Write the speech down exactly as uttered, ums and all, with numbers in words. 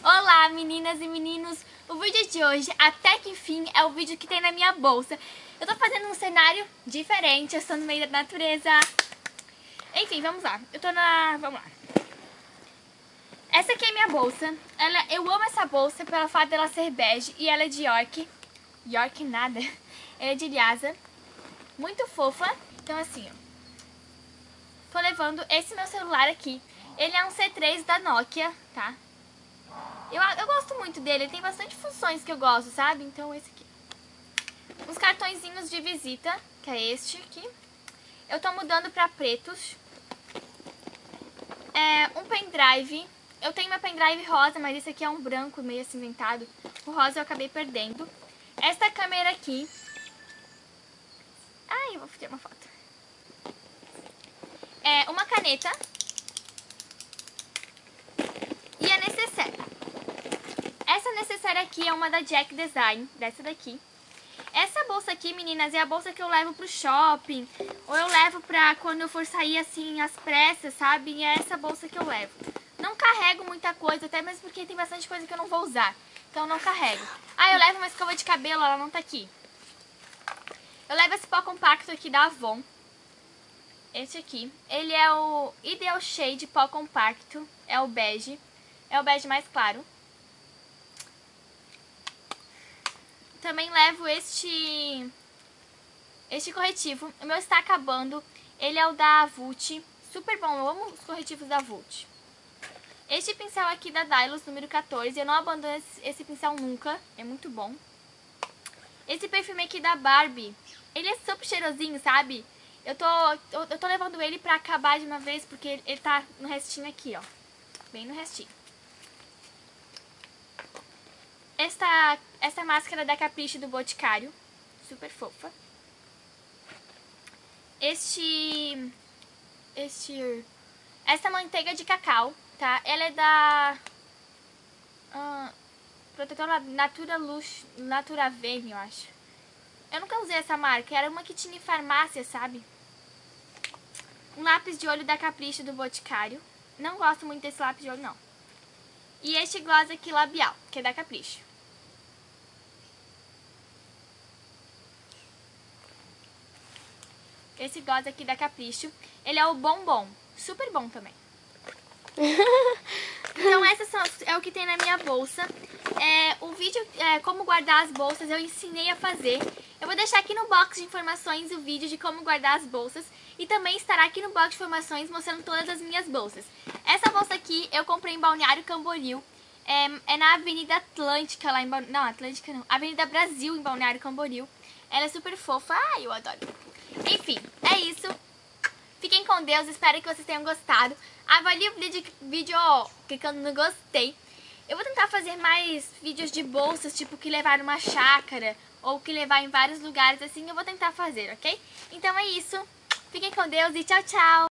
Olá meninas e meninos, o vídeo de hoje, até que enfim, é o vídeo que tem na minha bolsa. Eu tô fazendo um cenário diferente, eu estou no meio da natureza. Enfim, vamos lá, eu tô na... vamos lá. Essa aqui é minha bolsa, ela... eu amo essa bolsa pelo fato dela ser bege e ela é de York. York nada, ela é de Lhasa, muito fofa. Então assim, ó, tô levando esse meu celular aqui, ele é um C três da Nokia, tá? Eu, eu gosto muito dele, ele tem bastante funções que eu gosto, sabe? Então esse aqui. Uns cartõezinhos de visita, que é este aqui. Eu tô mudando pra pretos. É, um pendrive. Eu tenho meu pendrive rosa, mas esse aqui é um branco meio acinzentado. O rosa eu acabei perdendo. Esta câmera aqui. Ai, eu vou tirar uma foto. É uma caneta. E a necessaire. Essa necessaire aqui é uma da Jack Design, dessa daqui. Essa bolsa aqui, meninas, é a bolsa que eu levo pro shopping, ou eu levo pra quando eu for sair assim, às pressas, sabe? E é essa bolsa que eu levo. Não carrego muita coisa, até mesmo porque tem bastante coisa que eu não vou usar, então não carrego. Ah, eu levo uma escova de cabelo, ela não tá aqui. Eu levo esse pó compacto aqui da Avon. Esse aqui. Ele é o Ideal Shade Pó Compacto, é o bege. É o bege mais claro. Também levo este este corretivo. O meu está acabando. Ele é o da Vult. Super bom. Eu amo os corretivos da Vult. Este pincel aqui da Dylos, número quatorze. Eu não abandono esse, esse pincel nunca. É muito bom. Esse perfume aqui da Barbie. Ele é super cheirosinho, sabe? Eu tô, eu, eu tô levando ele pra acabar de uma vez, porque ele, ele tá no restinho aqui, ó. Bem no restinho. Esta, esta máscara da Capricho do Boticário, super fofa. Este, este, esta manteiga de cacau, tá? Ela é da uh, Protetor Natura Lux, Natura Vênia, eu acho. Eu nunca usei essa marca, era uma que tinha em farmácia, sabe? Um lápis de olho da Capricho do Boticário. Não gosto muito desse lápis de olho, não. E este gloss aqui labial, que é da Capricho. Esse gloss aqui da Capricho, ele é o bombom, super bom também. Então essas são, é o que tem na minha bolsa. É, o vídeo, é, como guardar as bolsas, eu ensinei a fazer. Eu vou deixar aqui no box de informações o vídeo de como guardar as bolsas. E também estará aqui no box de informações mostrando todas as minhas bolsas. Essa bolsa aqui eu comprei em Balneário Camboriú. É, é na Avenida Atlântica, lá em Balneário... Não, Atlântica não. Avenida Brasil, em Balneário Camboriú. Ela é super fofa. Ai, eu adoro. Enfim, é isso. Fiquem com Deus, espero que vocês tenham gostado. Avalie o vídeo, vídeo ó, clicando no gostei. Eu vou tentar fazer mais vídeos de bolsas, tipo que levar numa chácara ou que levar em vários lugares assim. Eu vou tentar fazer, ok? Então é isso. Fiquem com Deus e tchau, tchau.